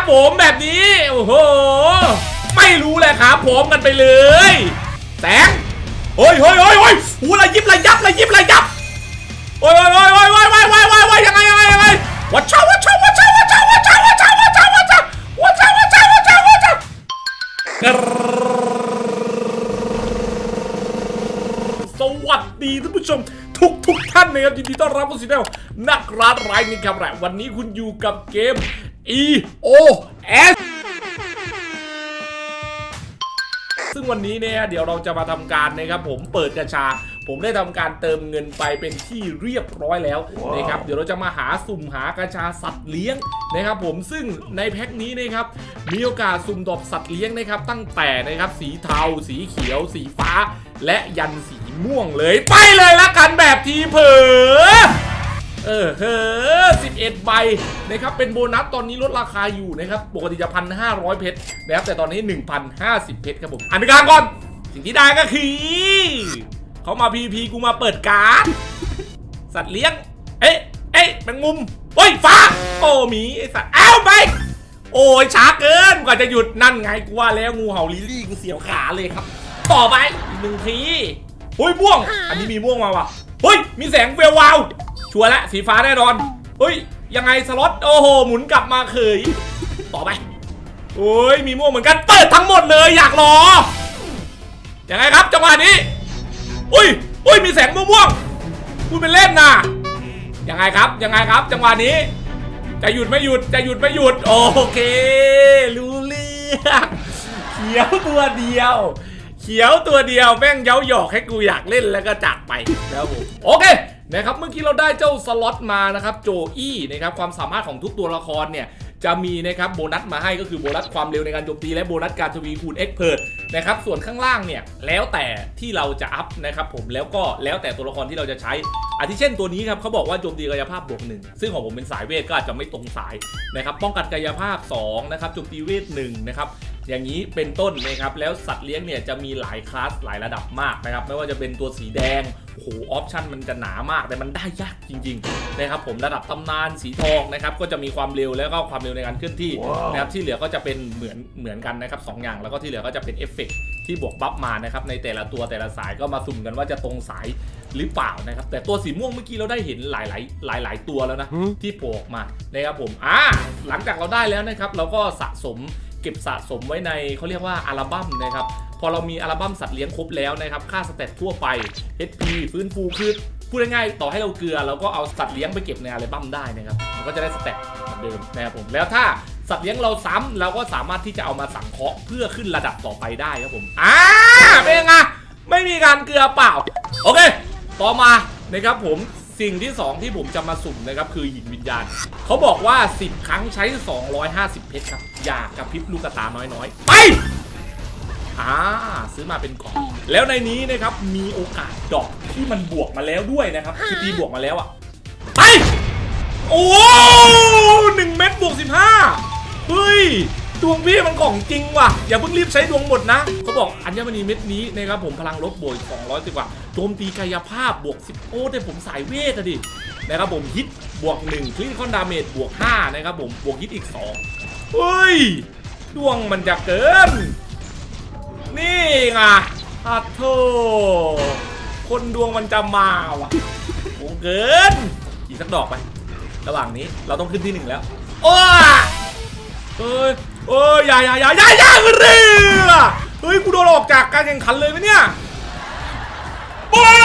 ผมแบบนี้โอ้โหไม่รู้เลยครับพร้อมกันไปเลยแสงโอ้ยหูระยิบระยับโอ้ยยังไงวัชชาสวัสดีท่านผู้ชมทุกท่านนะครับยินดีต้อนรับเข้าสู่นักร้านไร้นี่ครับวันนี้คุณอยู่กับเกม EOS ซึ่งวันนี้เนี่ยเดี๋ยวเราจะมาทำการนะครับผมเปิดกระชาผมได้ทำการเติมเงินไปเป็นที่เรียบร้อยแล้วนะครับเดี๋ยวเราจะมาหาสุ่มหากระชาสัตว์เลี้ยงนะครับผมซึ่งในแพ็คนี้นะครับมีโอกาสสุ่มดอกสัตว์เลี้ยงนะครับตั้งแต่นะครับสีเทาสีเขียวสีฟ้าและยันสีม่วงเลยไปเลยละกันแบบทีเผลอ11 ใบนะครับเป็นโบนัสตอนนี้ลดราคาอยู่นะครับปกติจะ 1,500 เพชรนะครับแต่ตอนนี้ 1,050 เพชรครับผมอันดับก่อนสิ่งที่ได้ก็คือเขามา PVP กูมาเปิดการ์ดสัตว์เลี้ยงเอ๊ะแมงมุมโอ้ยฟ้าโอ้หมีไอสัตว์อ้าวไปโอ้ยช้าเกินกว่าจะหยุดนั่นไงกูว่าแล้วงูเห่าลิลลี่กูเสียวขาเลยครับต่อไปอีกหนึ่งทีเฮ้ยม่วงอันนี้มีม่วงมาว่ะเฮ้ยมีแสงเวลวาวชัวร์แล้วสีฟ้าแน่นอนเฮ้ยยังไงสล็อตโอ้โหหมุนกลับมาเคยต่อไปโอ้ยมีม่วงเหมือนกันเปิดทั้งหมดเลยอยากรอยังไงครับจังหวะนี้อุ้ยมีแสงม่วงพูดเป็นเล่นนะยังไงครับจังหวะนี้จะหยุดไม่หยุดโอเครู้เรื่องเขียวตัวเดียวแม่งเย้าหยอกให้กูอยากเล่นแล้วก็จากไปแล้วผมโอเคนะครับเมื่อกี้เราได้เจ้าสล็อตมานะครับโจอี้นะครับความสามารถของทุกตัวละครเนี่ยจะมีนะครับโบนัสมาให้ก็คือโบนัสความเร็วในการโจมตีและโบนัสการทวีคูณ Expert นะครับส่วนข้างล่างเนี่ยแล้วแต่ที่เราจะอัพนะครับผมแล้วก็แล้วแต่ตัวละครที่เราจะใช้อาทิเช่นตัวนี้ครับเขาบอกว่าโจมตีกายภาพ+1ซึ่งของผมเป็นสายเวทก็อาจจะไม่ตรงสายนะครับป้องกันกายภาพ2นะครับโจมตีเวท1นะครับอย่างนี้เป็นต้นนะครับแล้วสัตว์เลี้ยงเนี่ยจะมีหลายคลาสหลายระดับมากนะครับไม่ว่าจะเป็นตัวสีแดงโอ้โหออปชั่นมันจะหนามากแต่มันได้ยากจริงๆนะครับผมระดับตำนานสีทองนะครับก็จะมีความเร็วแล้วก็ความเร็วในการเคลื่อนที่นะครับที่เหลือก็จะเป็นเหมือนกันนะครับ2อย่างแล้วก็ที่เหลือก็จะเป็นเอฟเฟกต์ที่บวกบัฟมานะครับในแต่ละตัวแต่ละสายก็มาสุ่มกันว่าจะตรงสายหรือเปล่านะครับแต่ตัวสีม่วงเมื่อกี้เราได้เห็นหลายตัวแล้วนะที่โผล่ออกมานะครับผมหลังจากเราได้แล้วนะครับเราก็เก็บสะสมไว้ในเขาเรียกว่าอัลบั้มนะครับพอเรามีอัลบั้มสัตว์เลี้ยงครบแล้วนะครับค่าสเตตทั่วไป HP ฟื้นฟูคือพูดง่ายๆต่อให้เราเกลือเราก็เอาสัตว์เลี้ยงไปเก็บในอัลบั้มได้นะครับมันก็จะได้สเตตเหมือนเดิมนะครับผมแล้วถ้าสัตว์เลี้ยงเราซ้ำเราก็สามารถที่จะเอามาสังเคราะห์เพื่อขึ้นระดับต่อไปได้ครับผมเป็นไงไม่มีการเกลือเปล่าโอเคต่อมานะครับผมสิ่งที่2ที่ผมจะมาสุ่มนะครับคือหินวิญญาณเขาบอกว่า10 ครั้งใช้250 เพชรครับอยากกับพริบลูกตาน้อยๆไปซื้อมาเป็นกล่องแล้วในนี้นะครับมีโอกาสดอกที่มันบวกมาแล้วด้วยนะครับคือตีบวกมาแล้วไปโอ้1 เม็ดบวก15เฮ้ยดวงพี่มันของจริงว่ะอย่าเพิ่งรีบใช้ดวงหมดนะเขาบอกอัญมณีเม็ดนี้นะครับผมพลังลบบวก210กว่าโจมตีกายภาพบวก10โอ้แต่ผมสายเวทอะดินะครับผมฮิตบวก1คริติคอลดาเมจบวก5นะครับผมบวกฮิตอีก2เฮ้ยดวงมันจะเกินนี่ไงโธ่คนดวงมันจะมาว่ะโอ้เกินอีกสักดอกไประหว่างนี้เราต้องขึ้นที่1แล้วโอ้ยอย่าเรือเฮ้ยกูโดนออกจากการแข่งขันเลยไหมเนี่ยโอ้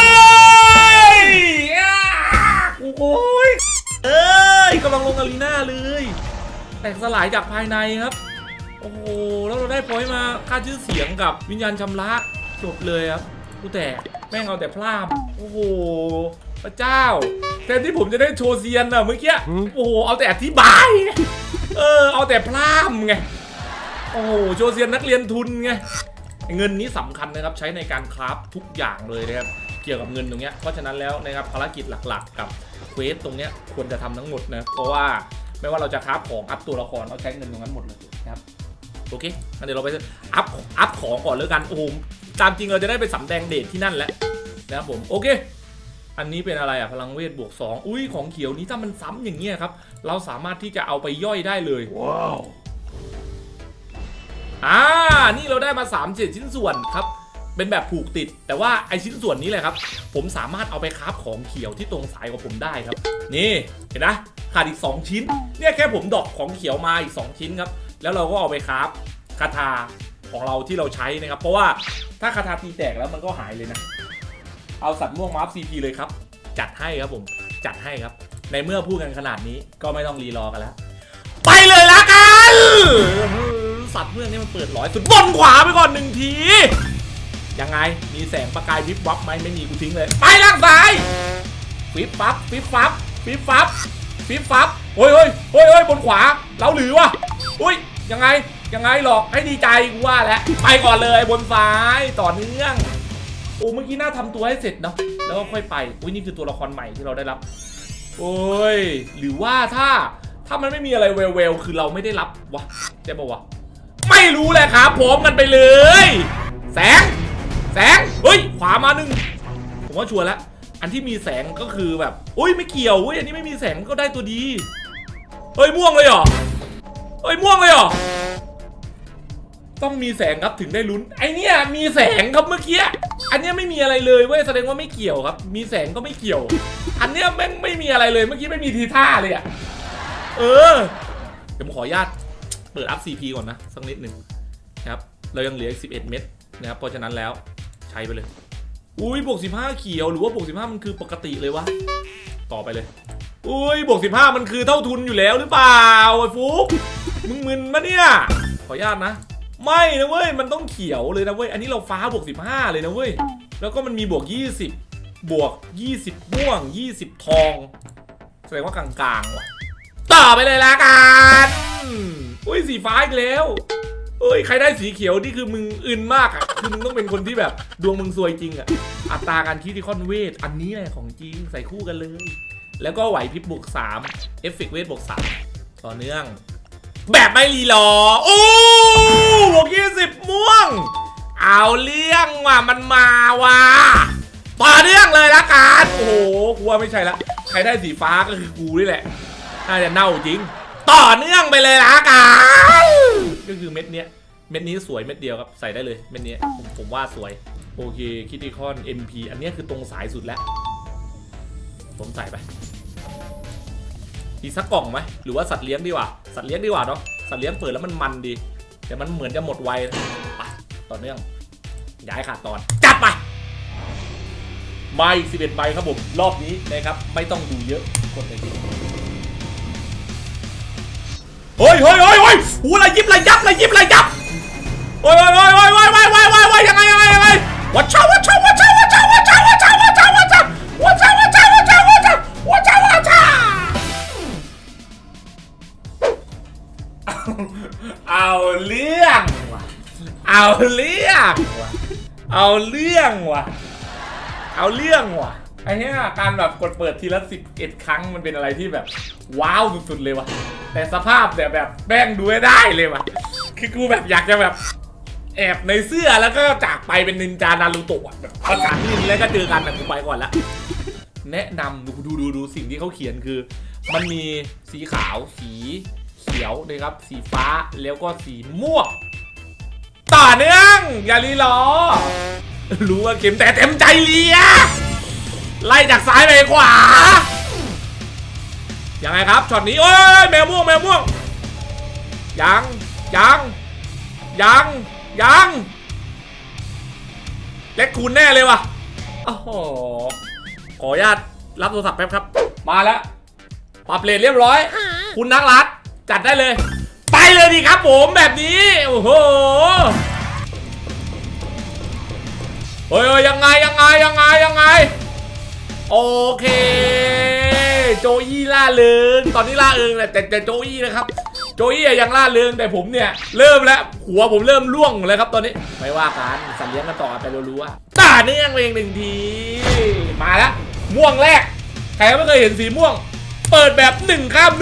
ยกำลังลงอารีนาเลยแตกสลายจากภายในครับโอ้โหแล้วเราได้พอยต์มาค่าชื่อเสียงกับวิญญาณชำระจบเลยครับกูแต่แม่งเอาแต่พลาดโอ้โหพระเจ้าแทนที่ผมจะได้โชว์เซียนอะเมื่อกี้โอ้โหเอาแต่อธิบายเอาแต่พลาดไงโอ้โหโชว์เซียนนักเรียนทุนไงเงินนี้สำคัญนะครับใช้ในการคราฟทุกอย่างเลยนะครับเกี่ยวกับเงินตรงนี้เพราะฉะนั้นแล้วนะครับภารกิจหลักๆกับเควสตรงนี้ควรจะทำทั้งหมดนะเพราะว่าไม่ว่าเราจะคราฟของอัพตัวละครเราใช้เงินตรงนั้นหมดเลยนะครับโอเคงั้นเดี๋ยวเราไปอัพของก่อนเลยกันโอ้โหตามจริงเราจะได้ไปสำแดงเดทที่นั่นแล้วนะครับผมโอเคอันนี้เป็นอะไรพลังเวทบวก2อุ้ยของเขียวนี้ถ้ามันซ้ำอย่างเงี้ยครับเราสามารถที่จะเอาไปย่อยได้เลยว้าวนี่เราได้มา3ชิ้นส่วนครับเป็นแบบผูกติดแต่ว่าไอชิ้นส่วนนี้แหละครับผมสามารถเอาไปคราฟของเขียวที่ตรงสายของผมได้ครับนี่เห็นนะขาดอีก2ชิ้นเนี่ยแค่ผมดอกของเขียวมาอีก2ชิ้นครับแล้วเราก็เอาไปคราฟคาถาของเราที่เราใช้นะครับเพราะว่าถ้าคาถาตีแตกแล้วมันก็หายเลยนะเอาสัตว์ม่วงมาร์ฟซีพีเลยครับจัดให้ครับผมจัดให้ครับในเมื่อพูดกันขนาดนี้ก็ไม่ต้องรีรอกันแล้วไปเลยละกันสัตว์เมื่อนี้มันเปิดร้อยสุดบนขวาไปก่อน1ทียังไงมีแสงประกายวิบวับไหมไม่มีกูทิ้งเลยไปล่างซ้ายฟิบฟับฟิบฟับฟิบฟับฟิบฟับโอ้ยบนขวาเราหรือวะอุ้ยยังไงหลอกให้ดีใจกูว่าแล้วไปก่อนเลยบนซ้ายต่อเนื่องโอ้เมื่อกี้น่าทำตัวให้เสร็จเนาะแล้วก็ค่อยไปอุ้ยนี่คือตัวละครใหม่ที่เราได้รับโอ้ยหรือว่าถ้ามันไม่มีอะไรเวลคือเราไม่ได้รับวะใช่ปะวะไม่รู้เลยครับพร้อมกันไปเลยแสงเฮ้ยขวามา1ผมว่าชัวร์แล้วอันที่มีแสงก็คือแบบอุ้ยไม่เกี่ยวอุ้ยอันนี้ไม่มีแสงก็ได้ตัวดีเฮ้ยม่วงเลยเหรอต้องมีแสงครับถึงได้ลุ้นไอเนี้ยมีแสงครับเมื่อกี้อันเนี้ยไม่มีอะไรเลยเว้ยแสดงว่าไม่เกี่ยวครับมีแสงก็ไม่เกี่ยวอันเนี้ยแม่งไม่มีอะไรเลยเมื่อกี้ไม่มีทีท่าเลยอะเดี๋ยวผมขออนุญาตเปิดอัพ CP ก่อนนะสักนิดหนึ่งนะครับเรายังเหลือ11 เม็ดนะครับเพราะฉะนั้นแล้วใช้ไปเลยอุ้ยบวก15เขียวหรือว่าบวก15มันคือปกติเลยวะต่อไปเลยอุ้ยบวก15มันคือเท่าทุนอยู่แล้วหรือเปล่าไอ้ฟุ๊กมึนๆมาเนี่ยขออนุญาตนะไม่นะเว้ยมันต้องเขียวเลยนะเว้ยอันนี้เราฟ้าบวก15เลยนะเว้ยแล้วก็มันมีบวก20บวก20ม่วง20ทองแสดงว่ากลางๆว่ะต่อไปเลยละกันอุ้ยสีฟ้าอีกแล้วเอ้ยใครได้สีเขียวนี่คือมึงอึนมากอ่ะคือมึงต้องเป็นคนที่แบบดวงมึงซวยจริงอ่ะอัตราการคิดที่ค่อนเวทอันนี้แหละของจริงใส่คู่กันเลยแล้วก็ไหวพริบบวก3เอฟเฟกต์เวทบวก3ต่อเนื่องแบบไม่รีรอโอ้บวก20ม่วงเอาเรื่องว่ะมันมาว่ะต่อเนื่องเลยละกันโอ้โหกูว่าไม่ใช่ละใครได้สีฟ้าก็คือกูนี่แหละน่าจะเน่าจริงต่อเนื่องไปเลยละกันก็คือเม็ดนี้สวยเม็ดเดียวครับใส่ได้เลยเม็ดนี้ผมว่าสวยโอเคคิติคอน MP อันนี้คือตรงสายสุดแล้วผมใส่ไปอีกสักกล่องไหมหรือว่าสัตว์เลี้ยงดีกว่าสัตว์เลี้ยงดีกว่าเนาะสัตว์เลี้ยงเปิดแล้วมันดีแต่มันเหมือนจะหมดไวไปต่อเนื่องย้ายขาดตอนจัดไปมาอีก11 ใบครับผมรอบนี้นะครับไม่ต้องดูเยอะคนเลยเฮ้ยหูอะไรยิบอะไรยับโอ้ยยังไงวัชชาเอาเรื่องว่ะไอ้เนี้ยการแบบกดเปิดทีละ11 ครั้งมันเป็นอะไรที่แบบว้าวสุดๆเลยว่ะแต่สภาพแบบแบ่งดูไม่ได้เลยว่ะคือกูแบบอยากจะแบบแอบในเสื้อแล้วก็จากไปเป็นนินจานารูโตะแบบประสานนินแล้วก็เจอกันแต่กูไปก่อนละแนะนำดูสิ่งที่เขาเขียนคือมันมีสีขาวสีเขียวนะครับสีฟ้าแล้วก็สีม่วงต่อเนื่องอย่ารีรอรู้ว่าเข็มแต่เต็มใจเลียไล่จากซ้ายไปขวายังไงครับช็อตนี้โอ้ยแมวม่วงยังเล็กคูณแน่เลยว่ะโอ้โหขออนุญาตรับโทรศัพท์แป๊บครับมาแล้วปรับเลทเรียบร้อยคุณนักรัฐจัดได้เลยไปเลยดีครับผมแบบนี้โอ้โหเฮ้ยยังไงโอเคโจอี้ล่าเริงตอนนี้ล่าเริงแหละแต่โจอี้นะครับโจอี้ยังล่าเริงแต่ผมเนี่ยเริ่มแล้วหัวผมเริ่มล่วงเลยครับตอนนี้ไม่ว่ากันสัตว์เลี้ยงกันต่อไปรัวๆต่อเนื่องเอง1 ทีมาแล้วม่วงแรกใครไม่เคยเห็นสีม่วงเปิดแบบ1 ข้าม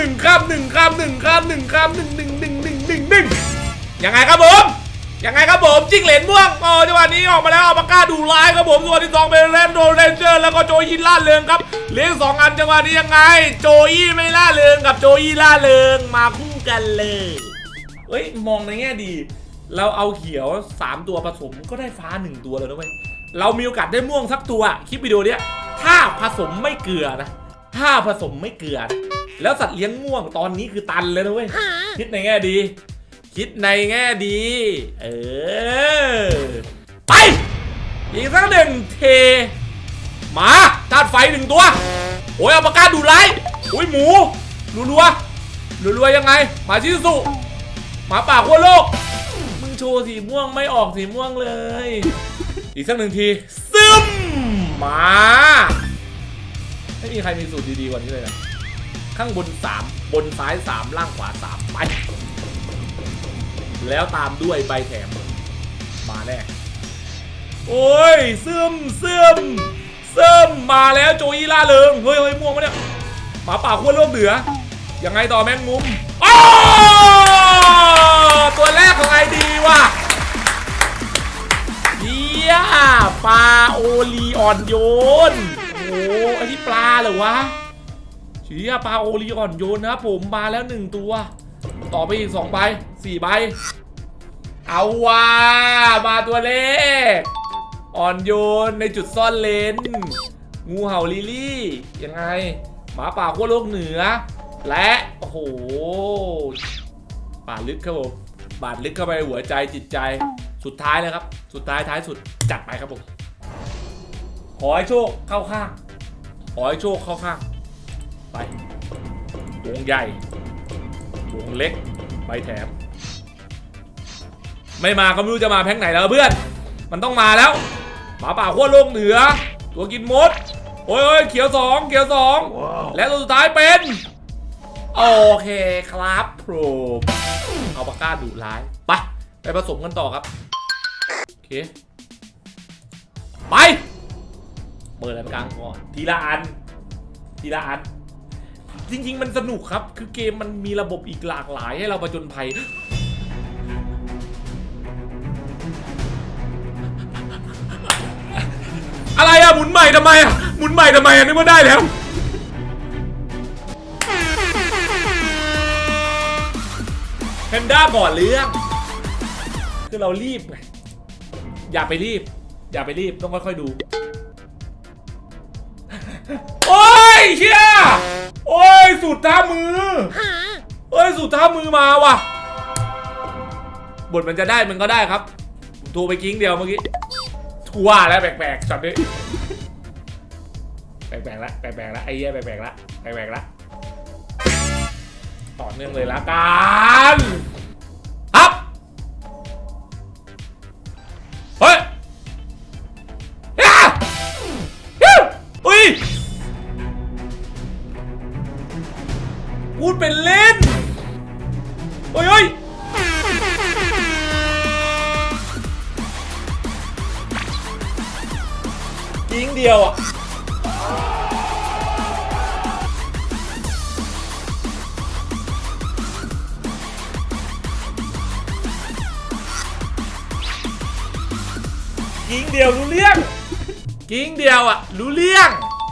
ยังไงครับผมจิ้งเหลนม่วงจังหวะนี้ออกมาแล้วปากกาดูร้ายครับผมจังหวะที่2เป็นแรนโดเรนเจอร์แล้วก็โจอี้ล่าเริงครับเลี้ยง2 อันจังหวะนี้ยังไงโจอี้ไม่ล่าเริงกับโจอี้ล่าเริงมาคู่กันเลยเฮ้ยมองในแง่ดีเราเอาเขียว3ตัวผสมก็ได้ฟ้า1ตัวแล้วนะเว้ยเรามีโอกาสได้ม่วงสักตัวคลิปวิดีโอเนี้ยถ้าผสมไม่เกลือนะถ้าผสมไม่เกลือนะแล้วสัตว์เลี้ยงม่วงตอนนี้คือตันเลยนะเว้ยคิดในแง่ดีคิดในแง่ดีไปอีกสักหนึ่งเทมาธาตุไฟ1ตัวโอ้ยเอาปากกาดูไล่โอ้ยหมูรัวยังไงมาชิสุหมาป่าขั้วโลกมึงโชว์สีม่วงไม่ออกสีม่วงเลยอีกสักหนึ่งทีซึมมาไม่มีใครมีสูตรดีๆกว่านี้เลยนะข้างบน3บนซ้าย3ล่างขวา3ไปแล้วตามด้วยใบแถมมาแน่โอ้ยซึมมาแล้วโจยี่ล่าเริงเฮ้ยม่วงมาเนี่ยหมาป่าขั้วโลกเหนือยังไงต่อแมงมุมอ๋อตัวแรกของไอดีว่ะเยี่ยปลาโอลีอ่อนโยนโอ้ไอที่ปลาเหรอวะเชี่ยปลาโอลีอ่อนโยนนะครับผมมาแล้ว1ตัวต่อไปอีก2ใบ4ใบเอาว่ะมาตัวเลขอ่อนโยนในจุดซ่อนเลนงูเห่าลิลี่ยังไงหมาป่าขั้วโลกเหนือและโอ้โหบาดลึกครับผมบาดลึกเข้าไปหัวใจจิตใจสุดท้ายเลยครับสุดท้ายสุดจัดไปครับผมขอให้โชคเข้าข้างขอให้โชคเข้าข้างไปวงใหญ่วงเล็กใบแถมไม่มาก็ไม่รู้จะมาแพ็คไหนแล้วเพื่อนมันต้องมาแล้วหมาป่าขั้วโลกเหนือตัวกินมดโอ้ยเขียว2และตัวสุดท้ายเป็นโอเคครับโปรเอาปากกาดุร้ายไปผสมกันต่อครับโอเคไปเปิดอันกลางก่อนทีละอันจริงๆมันสนุกครับคือเกมมันมีระบบอีกหลากหลายให้เราผจญภัยอะไรอะหมุนใหม่ทำไมอะนึกว่าได้แล้วแพนด้าก่อนเรื่องคือเรารีบไงอย่าไปรีบต้องค่อยๆดูโอ้ยเชี่ยโอ้ยสูตรท่ามือมาว่ะบทมันจะได้มันก็ได้ครับโทรไปกิ้งเดียวเมื่อกี้ทัวร์แล้วแปลกๆช็อตนี้แปลกๆแล้วไอ้เหี้ยแปลกๆแล้วต่อเนื่องเลยละกันครับเฮ้ยอุ้ยพูดเป็นเล่นเฮ้ยยิงเดียวอ่ะยิงเดียวรู้เรื่องยิงเดียวอ่ะรู้เรื่อง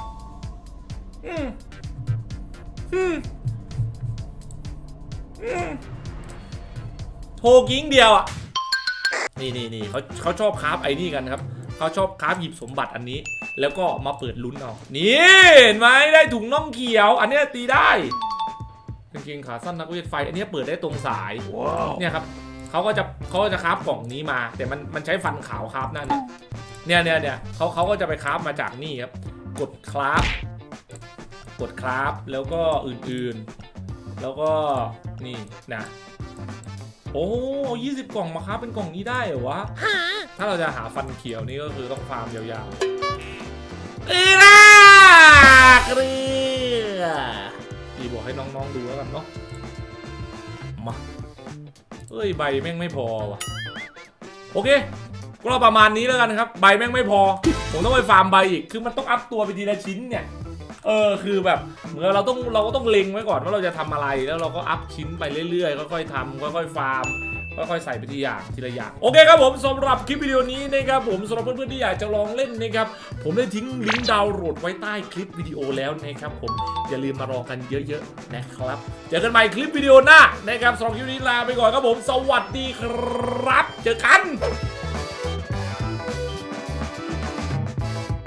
โทรยิงเดียวอ่ะนี่เขาชอบคราฟไอ้นี่กันครับเขาชอบคราฟหยิบสมบัติอันนี้แล้วก็มาเปิดลุ้นเอานี่เห็นไหมได้ถุงน่องเขียวอันนี้ตีได้กางเกงขาสั้นนักเวทไฟอันนี้เปิดได้ตรงสาย wow. เนี่ยครับเขาก็จะคราฟกล่องนี้มาแต่มันใช้ฟันขาวคราฟนั่นเนี่ยเขาก็จะไปคราฟมาจากนี่ครับกดคราฟแล้วก็อื่นๆแล้วก็นี่นะโอ้20กล่องมาครับเป็นกล่องนี้ได้เหรอวะถ้าเราจะหาฟันเขียวนี่ก็คือต้องฟาร์มยาวๆเกลือพี่บอกให้น้องๆดูแล้วกันเนาะมาเอ้ยใบแม่งไม่พอว่ะโอเคก็ประมาณนี้แล้วกันครับใบแม่งไม่พอผมต้องไปฟาร์มใบอีกคือมันต้องอัพตัวไปทีละชิ้นเนี่ยคือแบบเหมือนเราก็ต้องเล็งไว้ก่อนว่าเราจะทำอะไรแล้วเราก็อัพชิ้นไปเรื่อยๆค่อยๆทำค่อยๆฟาร์มค่อยๆใส่ไปทีละอย่างโอเคครับผมสำหรับคลิปวิดีโอนี้นะครับผมสำหรับเพื่อนๆที่อยากจะลองเล่นนะครับผมได้ทิ้งลิงก์ดาวน์โหลดไว้ใต้คลิปวิดีโอแล้วนะครับผมอย่าลืมมาลองกันเยอะๆนะครับเจอกันใหม่คลิปวิดีโอหน้านะครับสำหรับคลิปนี้ลาไปก่อนครับผมสวัสดีครับเจอกัน